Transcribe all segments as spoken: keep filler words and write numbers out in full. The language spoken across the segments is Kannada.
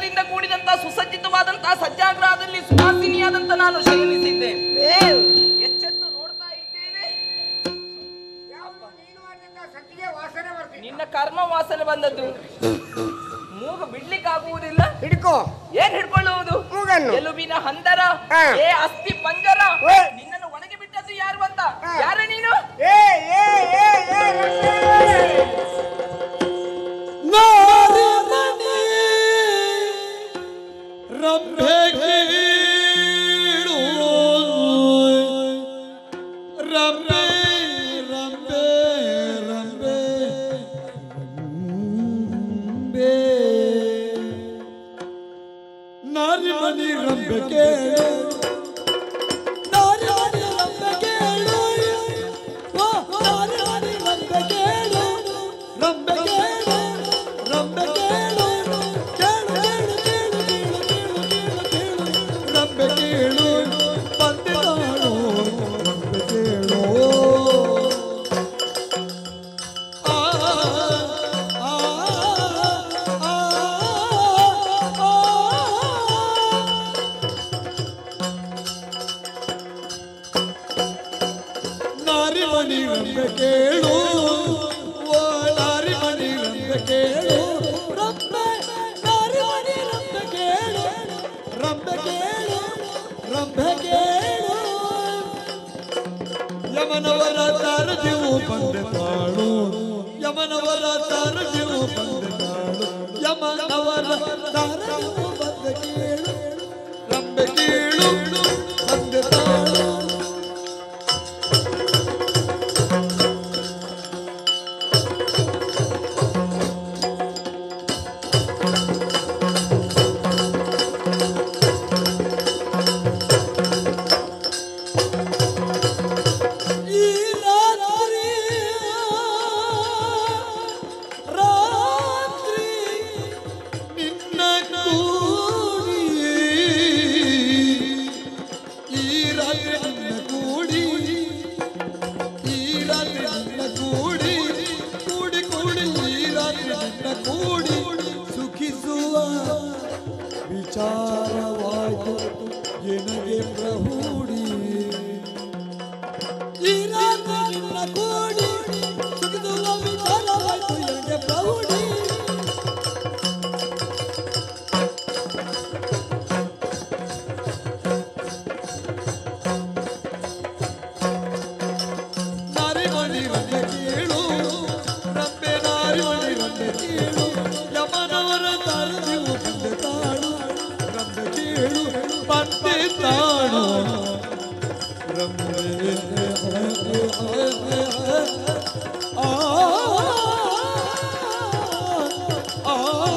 ಅಂದದಿಂದ ಕೂಡಿದಂತಹ ಸುಸಜ್ಜಿತವಾದಂತಹ ಸಜ್ಜಾಗ್ರಹದಲ್ಲಿ ಸುವಾಸಿನಿಯಾದಂತ ನಾನು ಶಯನಿಸಿದ್ದೆ. ಎಚ್ಚೆತ್ತು ನೋಡ್ತಾ ಇದ್ದೇನೆ, ನಿನ್ನ ಕರ್ಮ ವಾಸನೆ ಬಂದದ್ದು. ಮೂಗು ಬಿಡ್ಲಿಕ್ಕಾಗುವುದಿಲ್ಲ. ಹಿಡ್ಕೋ. ಏನ್ ಹಿಡ್ಕೊಳ್ಳುವುದು? ಮೂಗನ್ನು. ಎಲುಬಿನ ಹಂದರ, ಏ ಅಸ್ಥಿ ಪಂಜರ, ನಿನ್ನನ್ನು ಒಣಗಿ ಬಿಟ್ಟದ್ದು ಯಾರು ಅಂತ? ಯಾರ ನೀನು? ಏ ಏ ಏ ಏ ರಂಭೆ ಕೀಳು ರಂಭೆ ರಂಭೆ ರಂಭೆ ರಂಭೆ ನಾರಿ ಮನಿ ರಂಭೆ ಕೇಳು ನಾರಿ ಮನಿ ರಂಭೆ ಕೇಳು ನಾರಿ ಮನಿ ರಂಭೆ ಕೇಳು ರಂಭೆ ಕೇಳು ರಂಭೆ ಕೇಳು ರಂಬೆ ಕೇಳು ಬಂದಿದ್ದಾಳು ರಂಬೆ ಕೇಳು ಆ ಆ ಆ ನಾರಿ ಮನಿ ರಂಬೆ ಕೇಳು ಓ ನಾರಿ ಮನಿ ರಂಬೆ ಕೇಳು ರಂಬೆ ನಾರಿ ಮನಿ ರಂಬೆ ಕೇಳು ರಂಬೆ ಕೇಳು ರಂಬೆ ಕೇಳು ಯಮನವರ ತಾರಜಿವು ಬಂದೆತಾಳು ಯಮನವರ ತಾರಜಿವು ಬಂದೆತಾಳು ಯಮನವರ ತಾರಜಿವು ಬಂದೆ ಕೇಳು ರಂಬೆ ಕೇಳು ಬಂದೆತಾಳು ವಿಚಾರವಾಯಿತು ಎನಗೆ ಪ್ರಭುಡಿ ಈ ರಾತ್ರಿ ನಿನ್ನ ಕೂಡಿ ಸುಖಿಸುವ ವಿಚಾರವಾಯಿತು ಎನಗೆ ಪ್ರಭುಡಿ ನಾರಿ ಮಣಿ ರಂಬೆ ಕೇಳು ರಂಬೆ ನಾರಿ ಮಣಿ ರಂಬೆ ಕೇಳು ಯಮನವರ ತಾರಜಿವು ಬಂದೆತಾಳು ರಂಬೆ ಕೇಳು ಬಂದೆತಾಳು ರಂಬೆ ಆ ಆ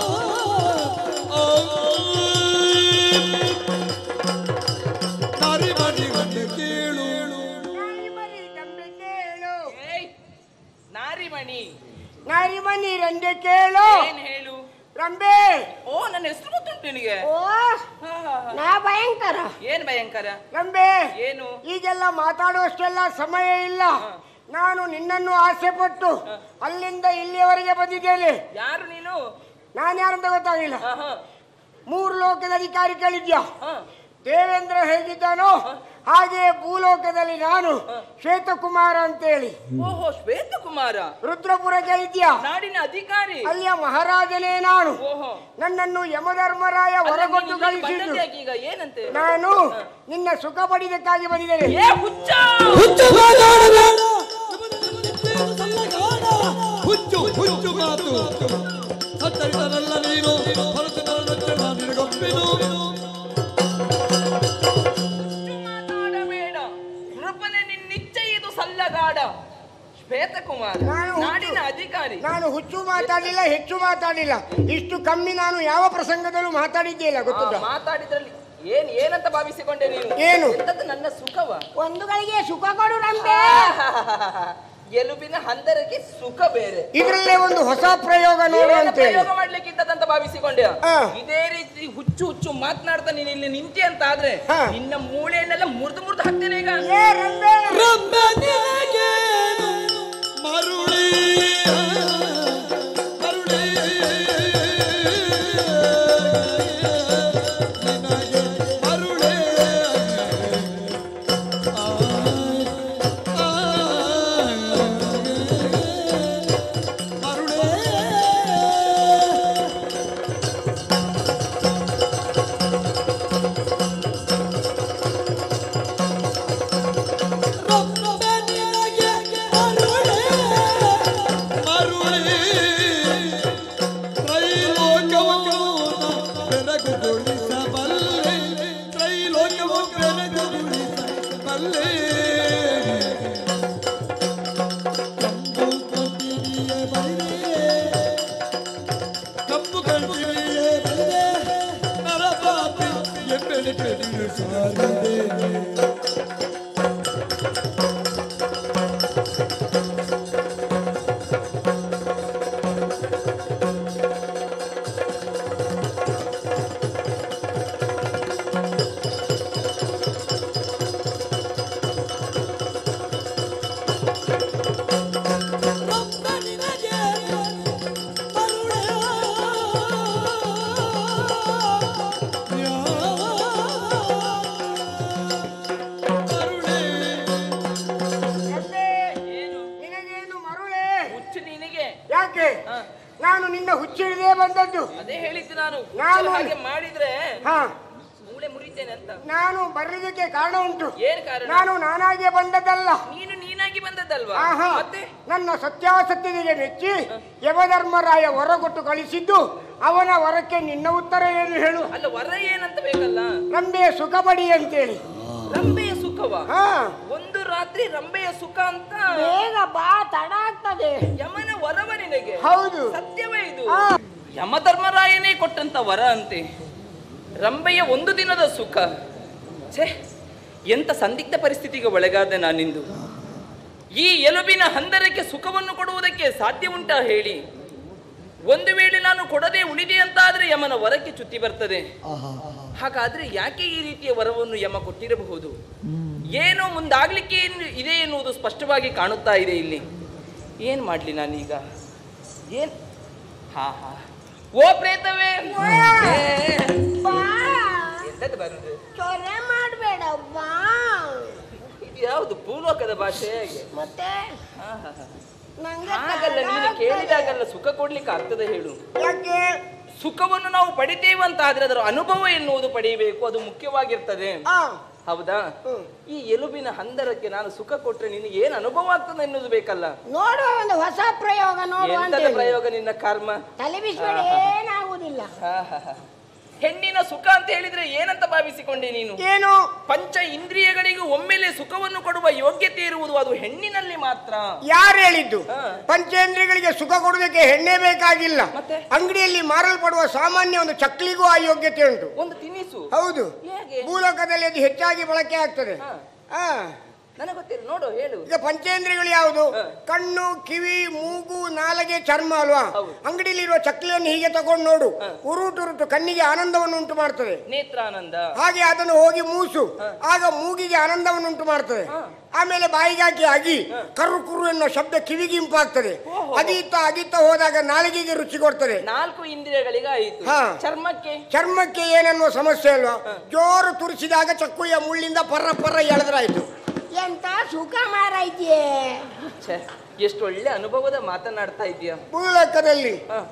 ನಾರಿ ಮಣಿ ರಂಬೆ ಕೇಳು ನಾರಿಮಣಿ ನಾರಿಮಣಿ ರಂಬೆ ಕೇಳು. ಏನ್ ಹೇಳು? ರಂಬೆ. ಓ, ನನ್ನ ಹೆಸರು ಗೊತ್ತುಂಟು ನಿನಗೆ? ಓ ನಾ ಭಯಂಕರ. ಏನ್ ಭಯಂಕರ? ರಂಬೆ ಏನು? ಈಗೆಲ್ಲ ಮಾತಾಡುವಷ್ಟೆಲ್ಲ ಸಮಯ ಇಲ್ಲ. ನಾನು ನಿನ್ನನ್ನು ಆಸೆ ಪಟ್ಟು ಅಲ್ಲಿಂದ ಇಲ್ಲಿಯವರೆಗೆ ಬಂದಿದ್ದೇನೆ. ಯಾರು ನೀನು? ನಾನು ಯಾರಂತ ಗೊತ್ತಾಗಿಲ್ಲ. ಆಹಾ. ಮೂರು ಲೋಕದ ಅಧಿಕಾರಿ ಕೇಳಿದ್ಯಾ? ಹಾ. ದೇವೇಂದ್ರ ಹೇಗಿದ್ದಾನೋ ಹಾಗೆ ಭೂಲೋಕದಲ್ಲಿ ನಾನು ಶ್ವೇತಕುಮಾರ ಅಂತೇಳಿ. ಓಹೋ, ಶ್ವೇತಕುಮಾರ. ರುದ್ರಪುರ ಕೇಳಿದ್ಯಾ? ನಾಡಿನ ಅಧಿಕಾರಿ. ಅಲ್ಲಿಯ ಮಹಾರಾಜನೇ ನಾನು. ಓಹೋ. ನನ್ನನ್ನು ಯಮಧರ್ಮರಾಯ ಹೊರಗೊಟ್ಟು ಕಳಿಸಿದ್ದು. ಈಗ ಏನಂತೆ? ನಾನು ನಿನ್ನ ಸುಖ ಪಡೆದಕ್ಕಾಗಿ ಬಂದಿದ್ದೇನೆ. ಏ ಹುಚ್ಚ! ಹುಚ್ಚು ಮಾತಾಡಬೇಡ, ಹುಚ್ಚು ಹುಚ್ಚು ಮಾತು ಸತ್ತರಿತನಲ್ಲ ನೀನು ಹೊರತು ನನ್ನ ನಿನಗೊಪ್ಪಿನು. ಮಾತಾಡಬೇಡ, ಕೃಪನೆ ನಿನ್ನಿಚ್ಛೆ ಇದು ಸಲ್ಲಗಾಡ. ಶ್ವೇತಕುಮಾರ, ನಾಡಿನ ಅಧಿಕಾರಿ. ನಾನು ಹುಚ್ಚು ಮಾತಾಡಲಿಲ್ಲ, ಹೆಚ್ಚು ಮಾತಾಡಲಿಲ್ಲ. ಇಷ್ಟು ಕಮ್ಮಿ ನಾನು ಯಾವ ಪ್ರಸಂಗದಲ್ಲೂ ಮಾತಾಡಿದ್ದೇಲ್ಲ, ಗೊತ್ತುಂಟಾ? ಮಾತಾಡಿದ್ರಲ್ಲಿ ಏನ್ ಏನಂತ ಭಾವಿಸಿಕೊಂಡೆ ನೀನು? ಏನು? ಎಂತದ್ದು ನನ್ನ ಸುಖವ? ಒಂದು ಗಳಿಗೆ ಸುಖ ಕೊಡು ರಂಬೆ. ಎಲುಬಿನ ಹಂದರಕ್ಕೆ ಸುಖ ಬೇರೆ. ಇದರಲ್ಲೇ ಒಂದು ಹೊಸ ಪ್ರಯೋಗ ನೋಡು ಅಂತ ಪ್ರಯೋಗ ಮಾಡ್ಲಿಕ್ಕಿಂತದಂತ ಭಾವಿಸಿಕೊಂಡೆ. ಇದೇ ರೀತಿ ಹುಚ್ಚು ಹುಚ್ಚು ಮಾತನಾಡ್ತಾ ನೀನು ಇಲ್ಲಿ ನಿಂತಿ ಅಂತ ಆದ್ರೆ ನಿನ್ನ ಮೂಳೆಯನ್ನೆಲ್ಲ ಮುರಿದು ಮುರಿದು ಹಾಕ್ತೇನೆ ಈಗ. ಮರುಳಿ ಮರುಳಿ ಯಾಕೆ ನಾನು ನಿನ್ನ ಹುಚ್ಚಿಡದೆ ಬಂದದ್ದು. ಅದೇ ಹೇಳಿದ್ದು ನಾನು ನಾನು ಹಾಗೆ ಮಾಡಿದ್ರೆ ಹಾ ಮೂಳೆ ಮುರಿತೇನೆ ಅಂತ. ನಾನು ಬರಲಿಕ್ಕೆ ಕಾರಣ ಉಂಟು. ಏನ್ ಕಾರಣ? ನಾನು ನಾನಾಗೆ ಬಂದದ್ದಲ್ಲ. ನೀನು ನೀನಾಗಿ ಬಂದದ್ದಲ್ವಾ? ಮತ್ತೆ ನನ್ನ ಸತ್ಯಾಸತ್ಯತೆಗೆ ಮೆಚ್ಚಿ ಯಮಧರ್ಮರಾಯ ವರ ಕೊಟ್ಟು ಕಳಿಸಿದ್ದು. ಅವನ ವರಕ್ಕೆ ನಿನ್ನ ಉತ್ತರ ಏನು ಹೇಳು? ಅಲ್ಲ, ವರ ಏನಂತ ಬೇಕಲ್ಲ? ರಂಬೆಯ ಸುಖ ಪಡಿ ಅಂತೇಳಿ. ರಂಬೆಯ ಸುಖವಾ? ಹಾ, ಒಂದು ರಾತ್ರಿ ರಂಬೆಯ ಸುಖ ಅಂತ? ಬೇಗ ಬಾ, ತಡ ಆಗ್ತದೆ. ಯಮನ ವರವ ನಿನಗೆ? ಹೌದು. ಸತ್ಯವೇ ಇದು? ಯಮಧರ್ಮರಾಯನೇ ಕೊಟ್ಟಂತ ವರ ಅಂತೆ. ರಂಬೆಯ ಒಂದು ದಿನದ ಸುಖ. ಛೇ, ಎಂತ ಸಂದಿಗ್ಧ ಪರಿಸ್ಥಿತಿಗೆ ಒಳಗಾದ ನಾನಿಂದು. ಈ ಎಲುಬಿನ ಹಂದರಕ್ಕೆ ಸುಖವನ್ನು ಕೊಡುವುದಕ್ಕೆ ಸಾಧ್ಯ ಉಂಟಾ ಹೇಳಿ? ಒಂದು ವೇಳೆ ನಾನು ಕೊಡದೆ ಉಳಿದೆ ಅಂತಾದ್ರೆ ಯಮನ ವರಕ್ಕೆ ಚ್ಯುತಿ ಬರ್ತದೆ. ಹಾಗಾದ್ರೆ ಯಾಕೆ ಈ ರೀತಿಯ ವರವನ್ನು ಯಮ ಕೊಟ್ಟಿರಬಹುದು? ಏನೋ ಮುಂದಾಗ್ಲಿಕ್ಕೆ ಇದೆ ಎನ್ನುವುದು ಸ್ಪಷ್ಟವಾಗಿ ಕಾಣುತ್ತಾ ಇದೆ ಇಲ್ಲಿ. ಏನ್ ಮಾಡ್ಲಿ ನಾನೀಗ? ಏನ್ ಹಾ ಹಾ ಓ ಪ್ರೇತವೇ, ಎಂತದ್ದು ಬರುದು? ಮಾಡಬೇಡ. ಇದು ಯಾವುದು ಭೂಲೋಕದ ಭಾಷೆ? ಹೇಗೆ ಮತ್ತೆ ಹಾಗಲ್ಲ, ನೀನು ಕೇಳಿದಾಗಲ್ಲ ಸುಖ ಕೊಡ್ಲಿಕ್ಕೆ ಆಗ್ತದೆ ಹೇಳು? ಯಾಕೆ? ಸುಖವನ್ನು ನಾವು ಪಡಿತೇವಂತ ಆದ್ರೆ ಅದರ ಅನುಭವ ಎನ್ನುವುದು ಪಡೆಯಬೇಕು, ಅದು ಮುಖ್ಯವಾಗಿರ್ತದೆ. ಹೌದಾ? ಈ ಎಲುಬಿನ ಹಂದರಕ್ಕೆ ನಾನು ಸುಖ ಕೊಟ್ರೆ ನಿನಗೆ ಏನ್ ಅನುಭವ ಆಗ್ತದೆ ಎನ್ನುವುದು ಬೇಕಲ್ಲ? ನೋಡುವ ಒಂದು ಹೊಸ ಪ್ರಯೋಗ. ನೋಡುವ ಪ್ರಯೋಗ ನಿನ್ನ ಕರ್ಮ. ತಲೆ ಬಿಸಿಬೇಡ, ಏನಾಗುವುದಿಲ್ಲ. ಹೆಣ್ಣಿನ ಸುಖ ಅಂತ ಹೇಳಿದ್ರೆ ಏನಂತ ಭಾವಿಸಿಕೊಂಡೆ ನೀನು? ಏನು? ಪಂಚ ಇಂದ್ರಿಯಗಳಿಗೂ ಒಮ್ಮೆಲೆ ಸುಖವನ್ನು ಕೊಡುವ ಯೋಗ್ಯತೆ ಇರುವುದು ಅದು ಹೆಣ್ಣಿನಲ್ಲಿ ಮಾತ್ರ. ಯಾರು ಹೇಳಿದ್ದು? ಪಂಚೇಂದ್ರಿಯಗಳಿಗೆ ಸುಖ ಕೊಡುವುದಕ್ಕೆ ಹೆಣ್ಣೆ ಬೇಕಾಗಿಲ್ಲ. ಮತ್ತೆ ಅಂಗಡಿಯಲ್ಲಿ ಮಾರಲ್ಪಡುವ ಸಾಮಾನ್ಯ ಒಂದು ಚಕ್ಲಿಗೂ ಆ ಯೋಗ್ಯತೆ ಉಂಟು. ಒಂದು ತಿನಿಸು. ಹೌದು, ಭೂಲೋಕದಲ್ಲಿ ಅದು ಹೆಚ್ಚಾಗಿ ಬಳಕೆ ಆಗ್ತದೆ. ನನಗೆ ಗೊತ್ತಿಲ್ಲ, ನೋಡು ಹೇಳು. ಈಗ ಪಂಚೇಂದ್ರಿಯಗಳು ಯಾವುದು? ಕಣ್ಣು, ಕಿವಿ, ಮೂಗು, ನಾಲಗೆ, ಚರ್ಮ ಅಲ್ವಾ? ಅಂಗಡಿಯಲ್ಲಿರುವ ಚಕ್ಲಿಯನ್ನು ಹೀಗೆ ತಗೊಂಡು ನೋಡು, ಉರುಟು ಉರುಟು ಕಣ್ಣಿಗೆ ಆನಂದವನ್ನು ಉಂಟು ಮಾಡ್ತದೆ, ನೇತ್ರಾನಂದ. ಹಾಗೆ ಅದನ್ನು ಹೋಗಿ ಮೂಸು, ಆಗ ಮೂಗಿಗೆ ಆನಂದವನ್ನು ಉಂಟು ಮಾಡ್ತದೆ. ಆಮೇಲೆ ಬಾಯಿಗೆ ಹಾಕಿ ಅಗಿ, ಕರು ಕುರು ಎನ್ನುವ ಶಬ್ದ ಕಿವಿಗೆ ಇಂಪಾಗ್ತದೆ. ಅಗಿತ್ತ ಅಗಿತ್ತ ಹೋದಾಗ ನಾಲಿಗೆಗೆ ರುಚಿ ಕೊಡ್ತದೆ. ನಾಲ್ಕು ಇಂದ್ರಿಯಗಳಿಗೆ ಆಯಿತು. ಚರ್ಮಕ್ಕೆ ಚರ್ಮಕ್ಕೆ ಏನನ್ನುವ ಸಮಸ್ಯೆ ಅಲ್ವಾ? ಜೋರು ತುರಿಸಿದಾಗ ಚಕ್ಕುಯ ಮುಳ್ಳಿಂದ ಪರ್ರ ಪರ್ರ ಎಳೆದ್ರಾಯ್ತು. ಎಂತ ಸುಖ ಮಾರಾಯ್ತಿಯೇ. ಎಷ್ಟು ಒಳ್ಳೆ ಅನುಭವದ ಮಾತನಾಡ್ತಾ ಇದೆಯಾ. ಭೂಲೋಕದಲ್ಲಿ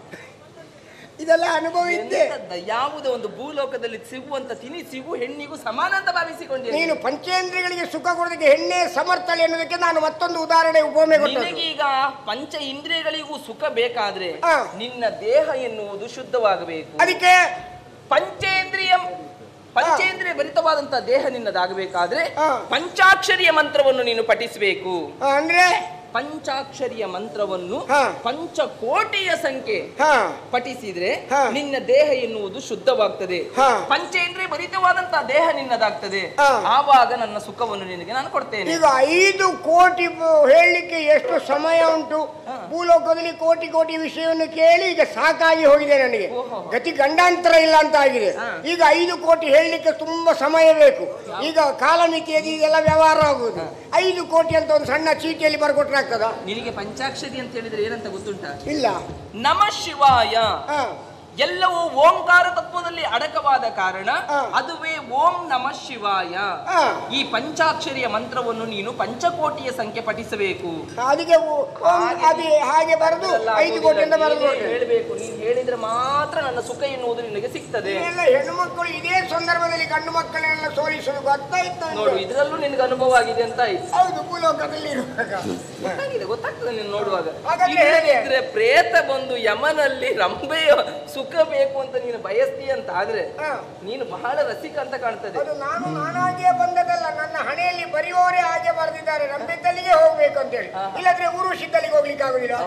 ಇದೆಲ್ಲ ಅನುಭವ ಇದ್ದೆ. ಯಾವುದೋ ಒಂದು ಭೂಲೋಕದಲ್ಲಿ ಸಿಗುವಂತ ತಿನಿಸಿಗೂ ಹೆಣ್ಣಿಗೂ ಸಮಾನ ಅಂತ ಭಾವಿಸಿಕೊಂಡೆ ನೀನು. ಪಂಚೇಂದ್ರಿಯಗಳಿಗೆ ಸುಖ ಕೊಡೋದಕ್ಕೆ ಹೆಣ್ಣೆ ಸಮರ್ಥಳೆ ಎನ್ನುವುದಕ್ಕೆ ನಾನು ಮತ್ತೊಂದು ಉದಾಹರಣೆ ಉಪಮೆ ಕೊಟ್ಟೆ. ನಿನಗೀಗ ಪಂಚ ಇಂದ್ರಿಯಗಳಿಗೂ ಸುಖ ಬೇಕಾದ್ರೆ ನಿನ್ನ ದೇಹ ಎನ್ನುವುದು ಶುದ್ಧವಾಗಬೇಕು. ಅದಕ್ಕೆ ಪಂಚೇಂದ್ರಿಯ ಪಂಚೇಂದ್ರಿಯ ಭರಿತವಾದಂತಹ ದೇಹ ನಿನ್ನದಾಗಬೇಕಾದ್ರೆ ಪಂಚಾಕ್ಷರಿಯ ಮಂತ್ರವನ್ನು ನೀನು ಪಠಿಸಬೇಕು. ಅಂದ್ರೆ ಪಂಚಾಕ್ಷರಿಯ ಮಂತ್ರವನ್ನು ಪಂಚಕೋಟಿಯ ಸಂಖ್ಯೆ ಪಠಿಸಿದ್ರೆ ನಿನ್ನ ದೇಹ ಎನ್ನುವುದು ಶುದ್ಧವಾಗ್ತದೆ. ಪಂಚೇಂದ್ರಿಯ ಭರಿತವಾದಂತಹ ದೇಹ ನಿನ್ನದಾಗ್ತದೆ. ಆವಾಗ ನನ್ನ ಸುಖವನ್ನು ನಿನಗೆ ನಾನು ಕೊಡ್ತೇನೆ. ಈಗ ಐದು ಕೋಟಿ ಹೇಳಲಿಕ್ಕೆ ಎಷ್ಟು ಸಮಯ ಉಂಟು? ಭೂಲೋಕದಲ್ಲಿ ಕೋಟಿ ಕೋಟಿ ವಿಷಯವನ್ನು ಕೇಳಿ ಈಗ ಸಾಕಾಗಿ ಹೋಗಿದೆ ನನಗೆ. ಗತಿ ಗಂಡಾಂತರ ಇಲ್ಲ ಅಂತ ಆಗಿದೆ. ಈಗ ಐದು ಕೋಟಿ ಹೇಳಲಿಕ್ಕೆ ತುಂಬಾ ಸಮಯ ಬೇಕು. ಈಗ ಕಾಲಮಿತಿಯಾಗಿ ಇದೆಲ್ಲ ವ್ಯವಹಾರ ಆಗುವುದು. ಐದು ಕೋಟಿ ಅಂತ ಒಂದು ಸಣ್ಣ ಚೀಟಿಯಲ್ಲಿ ಬರ್ಕೊಟ್ರೆ ಆಗ್ತದ? ನಿನಗೆ ಪಂಚಾಕ್ಷರಿ ಅಂತ ಹೇಳಿದ್ರೆ ಏನಂತ ಗೊತ್ತುಂಟ? ಇಲ್ಲ. ನಮಃ ಶಿವಾಯ ಎಲ್ಲವೂ ಓಂಕಾರ ತತ್ವದಲ್ಲಿ ಅಡಕವಾದ ಕಾರಣ ಅದುವೇ ಓಂ ನಮಃ ಶಿವಾಯ. ಈ ಪಂಚಾಕ್ಷರಿಯ ಮಂತ್ರವನ್ನು ನೀನು ಪಂಚಕೋಟಿಯ ಸಂಖ್ಯೆ ಪಠಿಸಬೇಕು. ಅದಕ್ಕೆ ಹಾಗೆ ಬರೆದು ಐದು ಕೋಟಿಯಿಂದ ಬರೆದು ಹೇಳಬೇಕು. ನೀನು ಹೇಳಿದ್ರೆ ಮಾತ್ರ ನನ್ನ ಸುಖ ಎನ್ನುವುದು ನಿನಗೆ ಸಿಗ್ತದೆ. ಹೆಣ್ಣು ಮಕ್ಕಳು ಇದೇ ಸಂದರ್ಭದಲ್ಲಿ ಗಂಡು ಮಕ್ಕಳನ್ನೆಲ್ಲ ಸೋಲಿಸಲು ಗೊತ್ತಾಯ್ತು. ನೋಡು, ಇದರಲ್ಲೂ ನಿನಗೆ ಅನುಭವ ಆಗಿದೆ ಅಂತ ಆಯ್ತು. ಹೌದು, ಭೂಲೋಕದಲ್ಲಿ ಗೊತ್ತಾಗಿದೆ, ಗೊತ್ತಾಗ್ತದೆ ನೀನು ನೋಡುವಾಗ. ಇದ್ರೆ ಪ್ರೇತ ಬಂದು ಯಮನಲ್ಲಿ ರಂಬೆಯ ಸುಖ ಬೇಕು ಅಂತ ನೀನು ಬಯಸ್ತೀಯ ಅಂತ ಆದ್ರೆ ನೀನು ಬಹಳ ರಸಿಕ ಅಂತ ಕಾಣ್ತದೆ. ಅದು ನಾನು ನಾನಾಗಿಯೇ ಬಂದದಲ್ಲ, ನನ್ನ ಹಣೆಯಲ್ಲಿ ಬರೆಯುವವರೇ ಹಾಗೆ ಬರೆದಿದ್ದಾರೆ. ರಂಬೆದ್ದಲ್ಲಿಗೆ ಹೋಗ್ಬೇಕು ಅಂತ ಹೇಳಿ, ಇಲ್ಲದ್ರೆ ಊರುಷಿದ್ದಲ್ಲಿಗೆ ಹೋಗ್ಲಿಕ್ಕೆ ಆಗುದಿಲ್ಲ.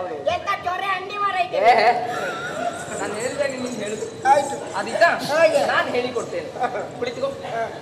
ನಾನು ಹೇಳಿದಾಗ ನೀನು ಹೇಳುದು ಆಯ್ತು. ಅದಿದ್ದ ನಾನು ಹೇಳಿಕೊಡ್ತೇನೆ. ಕುಳಿತುಕೋ.